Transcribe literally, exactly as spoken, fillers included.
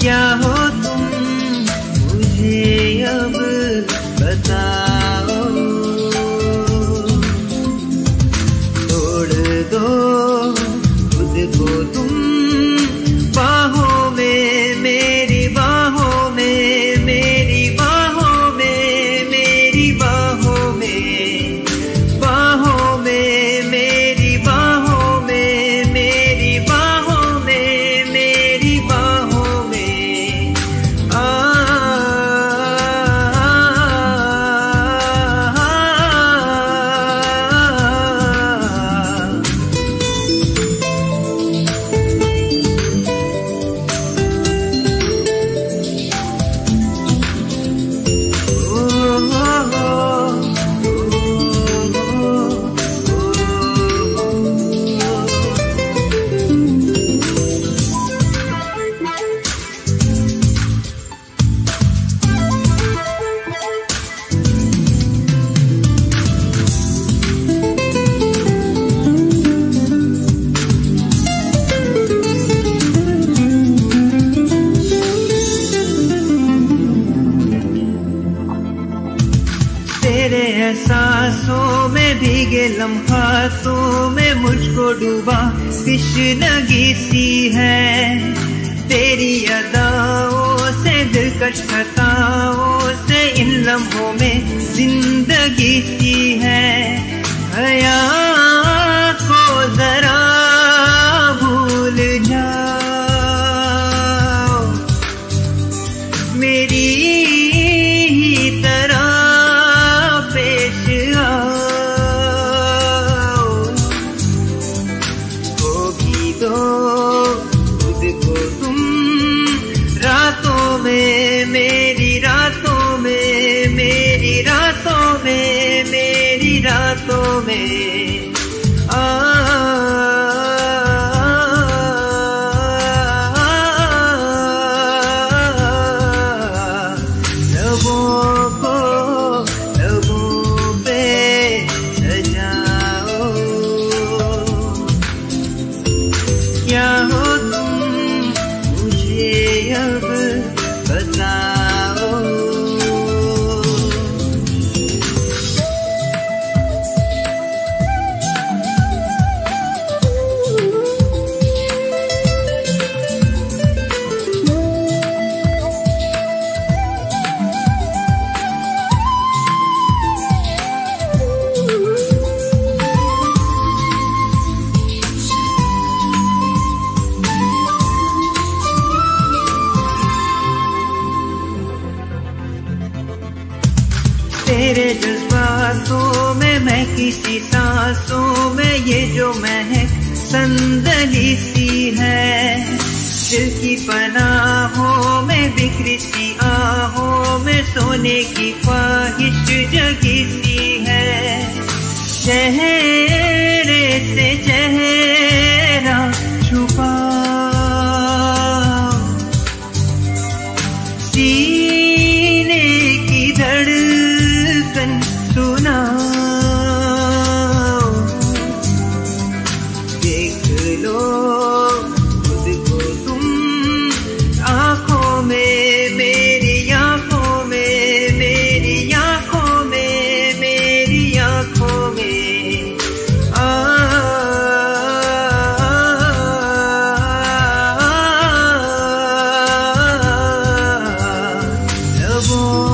क्या हो तुम मुझे अब बताओ, तोड़ दो खुद को तुम बाहों में, मेरी बाहों में, मेरी बाहों में, मेरी बाहों में, बाहों में, मेरी बाहों में, मेरी बाहों में, मेरी बाहों में। आ, तेरे एहसासों में भीगे लम्हातों में मुझको डूबा तृष्णगी सी है, तेरी अदाओं से दिलकश खताओं से इन लम्हों में जिंदगी सी है। हया को जरा भूल जाओ, मेरी ही तरह पेश आओ, खो भी दो खुद को तुम रातों में, मेरी रातों में, मेरी रातों में, मेरी रातों में। आ, लबों को लबों पे सजाओ, क्या हो तुम मुझे अब बताओ। तेरे जज्बातों में मैं किसी सांसों में ये जो महक संदली सी है, दिल की पनाहों में बिखरी सी आहों में सोने की ख्वाहिश जगी सी है। चेहरे से चेहरा छुपा सीने की धड़कन सुना, देख लो खुद को तुम आँखों में, मेरी आँखों में, मेरी आँखों में, मेरी आँखों में। आ, लबों